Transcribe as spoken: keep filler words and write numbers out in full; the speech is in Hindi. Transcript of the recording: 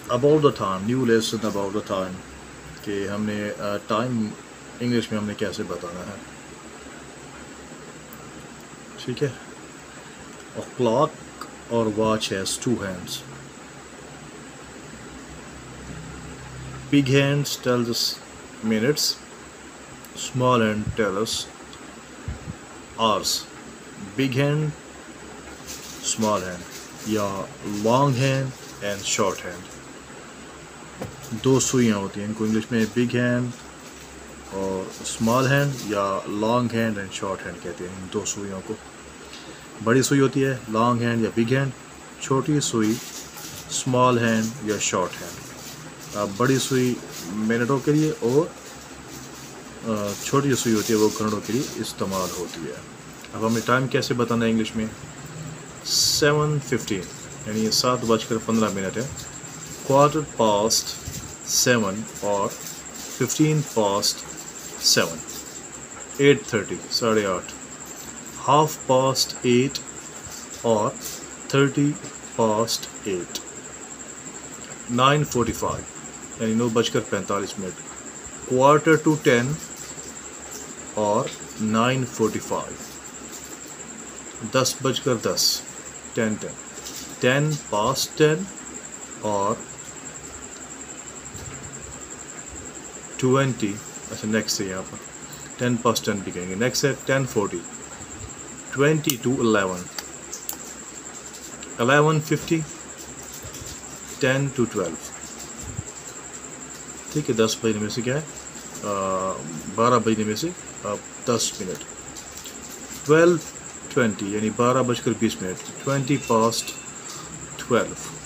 About the time, new lesson about the time, कि हमने टाइम इंग्लिश में हमने कैसे बताना है। ठीक है। A clock or watch has two hands. Big hands tells us minutes, small hand tells us hours. Big hand, small hand या long hand and short hand, दो सुइयाँ होती हैं इनको इंग्लिश में बिग हैंड और स्मॉल हैंड या long hand and short hand कहते हैं इन दो सुइयों को। बड़ी सुई होती है लॉन्ग हैंड या बिग हैंड, छोटी सुई स्मॉल हैंड या शॉर्ट हैंड। अब बड़ी सुई मिनटों के लिए और छोटी सुई होती है वो घंटों के लिए इस्तेमाल होती है। अब हमें टाइम कैसे बताना है इंग्लिश में, सेवन फिफ्टीन यानी सात बजकर पंद्रह मिनट है, क्वार्टर पास्ट सेवन और fifteen past seven, eight thirty साढ़े आठ, हाफ पास्ट एट और thirty past eight, nine forty five यानी नौ बजकर पैंतालीस मिनट, क्वार्टर टू टेन और नाइन फोर्टी फाइव, दस बजकर दस, ten ten, ten past ten और ट्वेंटी। अच्छा नेक्स्ट है यहाँ पर टेन पास्ट टेन भी कहेंगे। नेक्स्ट है ten forty, twenty to eleven, eleven fifty, ten to twelve. ठीक है, दस बजने में से क्या है, बारह बजने में से दस मिनट, ट्वेल्व ट्वेंटी यानी बारह बजकर बीस मिनट, ट्वेंटी पास्ट ट्वेल्व।